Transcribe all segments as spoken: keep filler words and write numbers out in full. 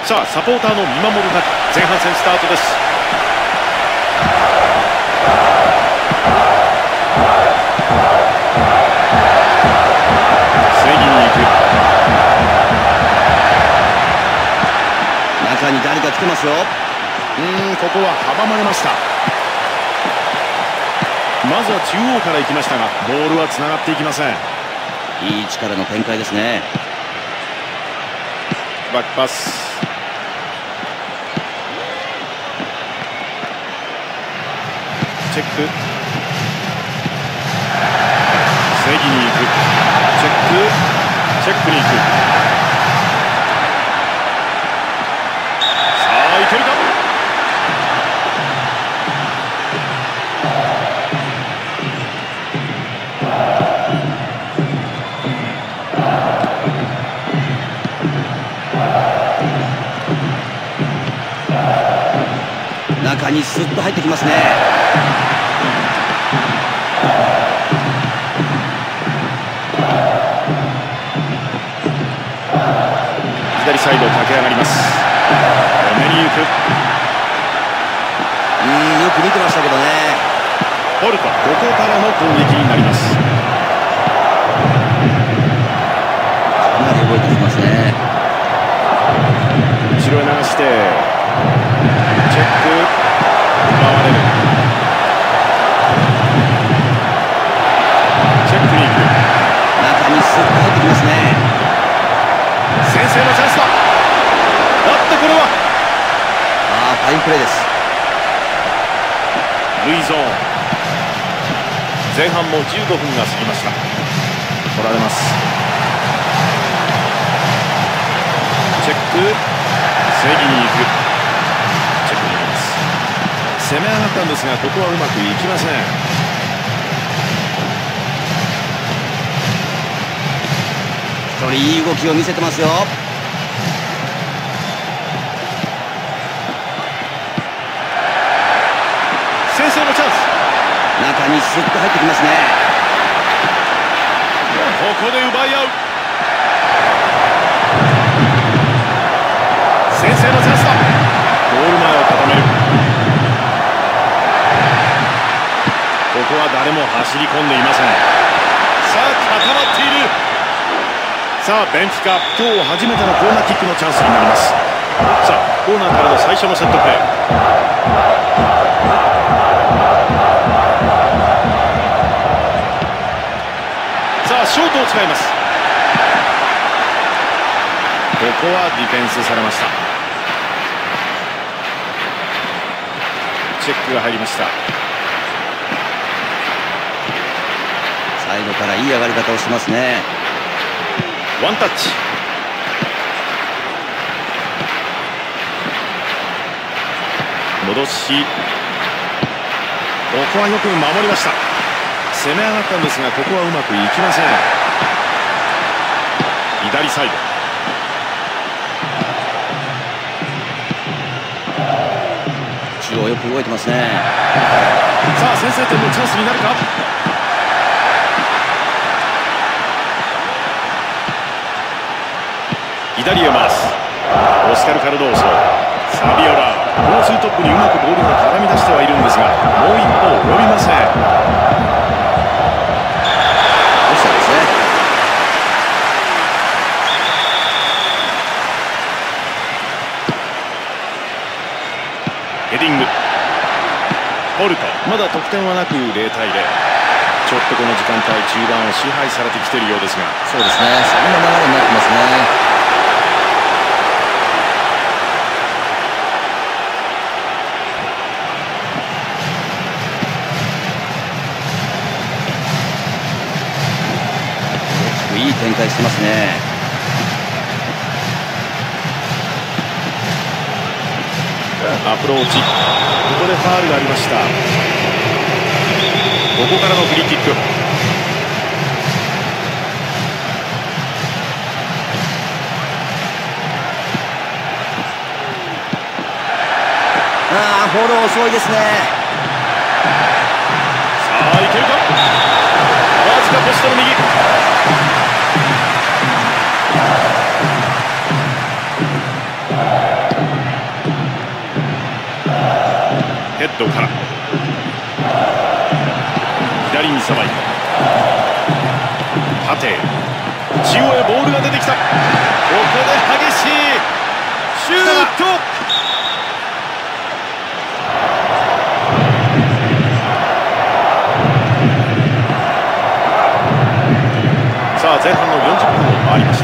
さあサポーターの見守る中、前半戦スタートです。防ぎに行く。 中に誰か来てますよ。 うーん、ここは阻まれました。まずは中央から行きましたが、ボールはつながっていきません。 いい力の展開ですね。 バックパス。チェック。防ぎに行く。チェック。チェックに行く。さあいけるか。 中にスッと入ってきますね。 左サイド駆け上がります。止めに行く。 うーん、よく見てましたけどね。 ポルト、ここからの攻撃になります。 かなり動いてきますね。 後ろへ流してチェック。奪われる。チェックに行く。 中にスッと入ってきますね。 先制のチャンスだ。あっと、これはああ、ファインプレーです。 ルイゾーン。前半もじゅうごふんが過ぎました。取られます。チェック。防ぎに行く。チェックに行きます。攻め上がったんですが、ここはうまくいきません。 一人いい動きを見せてますよ。 先制のチャンス。 中にスッと入ってきますね。 ここで奪い合う。先制のチャンスだ。ゴール前を固める。ここは誰も走り込んでいません。さあ固まっている。さあベンフィカ、今日初めてのコーナーキックのチャンスになります。さあコーナーからの最初のセットプレー。さあショートを使います。ここはディフェンスされました。チェックが入りました。 サイドからいい上がり方をしますね。 ワンタッチ。戻し。ここはよく守りました。攻め上がったんですが、ここはうまくいきません。左サイド。 中央よく動いてますね。 さあ先制点のチャンスになるか。左へ回す。オスカル・カルドーソ、サビオラ。このツートップにうまくボールが絡み出してはいるんですが、もう一方及びません。 オフサイドですね。 ヘディング。ポルト、まだ得点はなくゼロたいゼロ。ちょっとこの時間帯中盤を支配されてきているようですが。 そうですね、そんな流れになってますね。いい展開してますね。 アプローチ。ここでファウルがありました。ここからのフリーキック。 ああ、フォロー遅いですね。 さあいけるか。わずかポストの右。 さばいた。縦中央へボールが出てきた。ここで激しいシュート。さあ前半のよんじゅっぷんを回りました。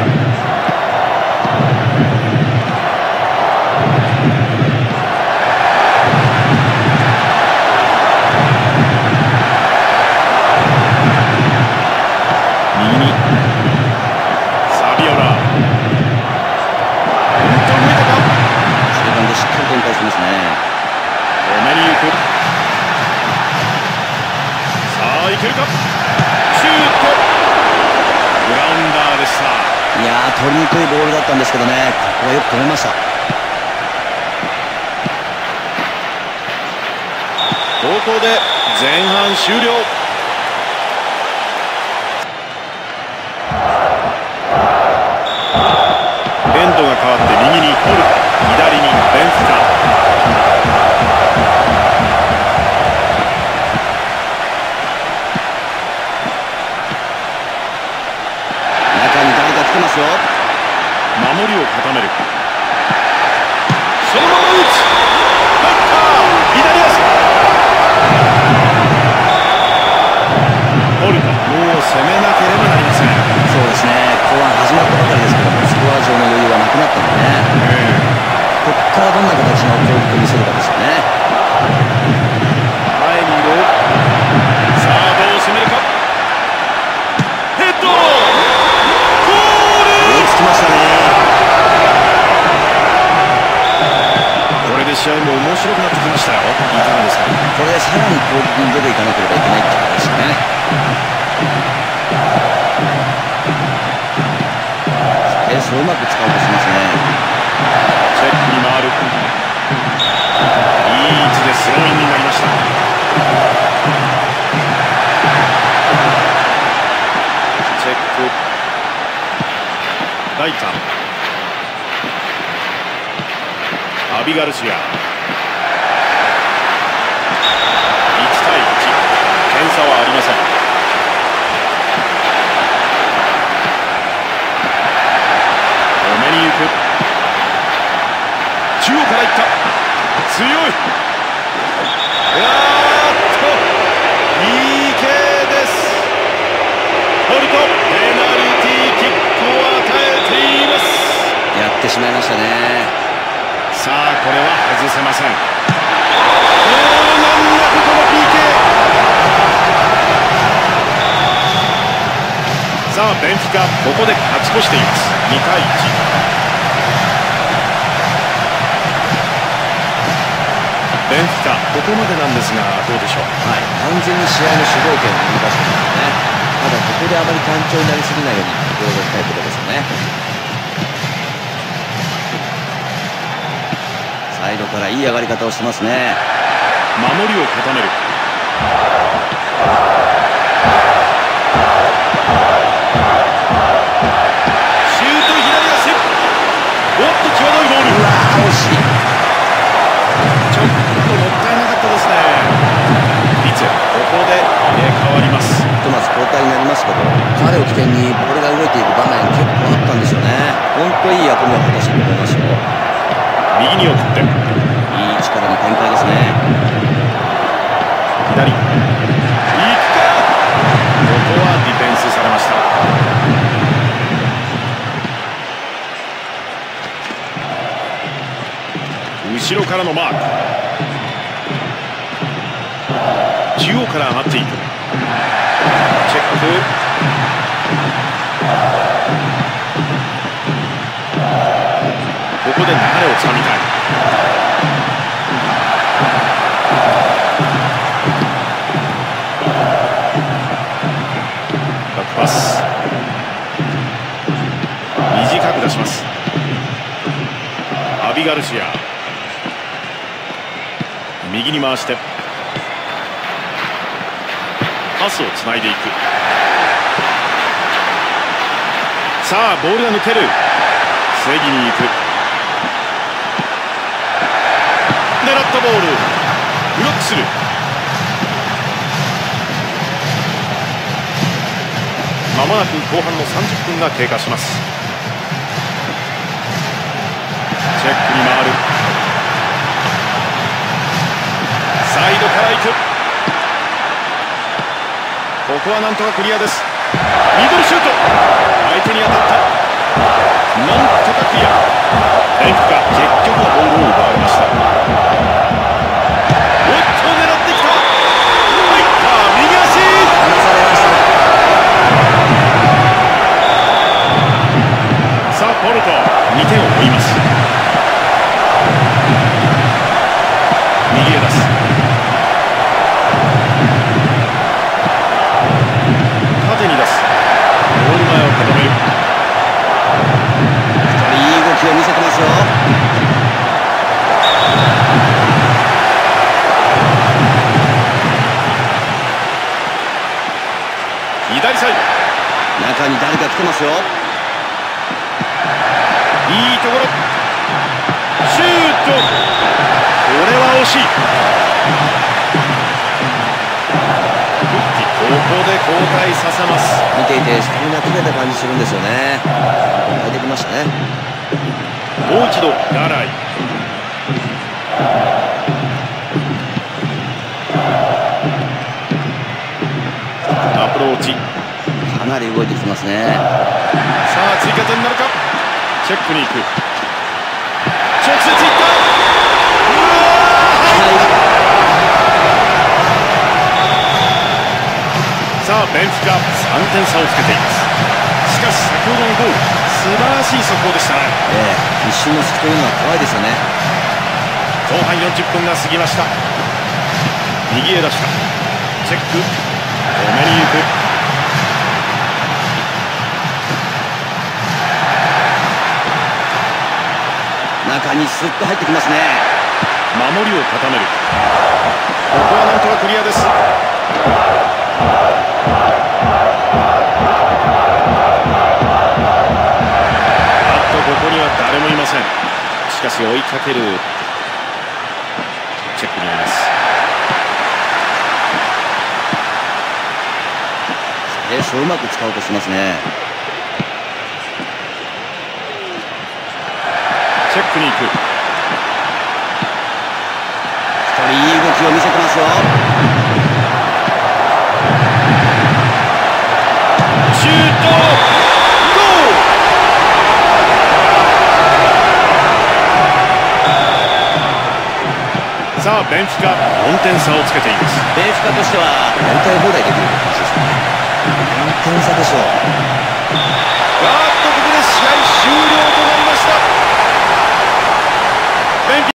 右にサビオラ、本当に見たか。 中盤でしっかり展開してますね。 止めに行く。さあいけるか。シュート。グラウンダーでした。 いやー、取りにくいボールだったんですけどね、ここはよく止めました。 ここで前半終了。エンドが変わって右にポルト、左にベンフカ。 来てますよ。 守りを固める。そのまま打つ。入った。左足。ポルト、もう攻めなければなりません。 そうですね、後半始まったばかりですけども、スコア上の余裕はなくなったんでね、ここからどんな形の攻撃を見せるかですよね。 前にいる。さあどう攻めるか。ヘッド。 つきましたね。 これで試合も面白くなってきましたよ。いかがですか。 これでさらに攻撃に出ていかなければいけないってことですよね。スペースをうまく使おうとしますね。 チェックに回る。いい位置でスローインになりました。チェック。ライター、アビガルシア。いち対いち、点差はありません。止めに行く。中央からいった。強い。やーっと ピーケー です。ポルト、ペナルティーキックを与えています。 やってしまいましたね。 さあこれは外せません。おー、なんだここの ピーケー。さあベンフィカ、ここで勝ち越しています。に対いち。ベンフィカ、ここまでなんですがどうでしょう。 はい、完全に試合の主導権を握り出してますよね。ただここであまり単調になりすぎないように心がけたいところですよね。サイドからいい上がり方をしてますね。 守りを固める。シュート、左足。おっと際どいボール。 うわー、惜しい。 ちょっともったいなかったですね。リツェ、ここで入れ替わります。 ひとまず交代になりますけど、彼を起点にボールが動いていく場面結構あったんですよね。本当いい役目を果たしていると思いますよ。 右に送って、いい力の展開ですね。 左、いくか。ここはディフェンスされました。後ろからのマーク。中央から上がっていく。チェック。ここで流れをつかみたい。バックパス、短く出します。アビガルシア、右に回してパスをつないでいく。さあボールが抜ける。防ぎに行く。狙ったボール、ブロックする。 まもなく後半のさんじゅっぷんが経過します。チェックに回る。サイドから行く。ここはなんとかクリアです。ミドルシュート、相手に当たった。なんとかクリア。ベンフィカ、結局はボールを奪われました。おっと狙ってきた。入った。右足離されました。 さあポルトにてんを追います。右へ出す。縦に出す。ゴール前を固める。 いい動きを見せてますよ。 左サイド、 中に誰か来てますよ。 いいところ、シュート。これは惜しい。ここで交代させます。 見ていてスタミナ切れた感じするんですよね。交代できましたね。 もう一度ガライ。アプローチ、 かなり動いてきてますね。 さあ追加点なるか。チェックに行く。直接いった。うわー、さあベンフィカさんてん差をつけています。しかし先ほどのゴール、素晴らしい速攻でしたね。 ええ、一瞬の隙というのは怖いですよね。 後半よんじゅっぷんが過ぎました。右へ出した。チェック、止めに行く。 中にスッと入ってきますね。 守りを固める。ここはなんとかクリアです。ここには誰もいません。しかし追いかけるチェックになります。 スペースをうまく使おうとしますね。 チェックに行く。 一人いい動きを見せてますよ。 シュート。さあベンフィカよんてん差をつけています。 ベンフィカとしてはやりたい放題できる感じですね。よんてん差でしょう。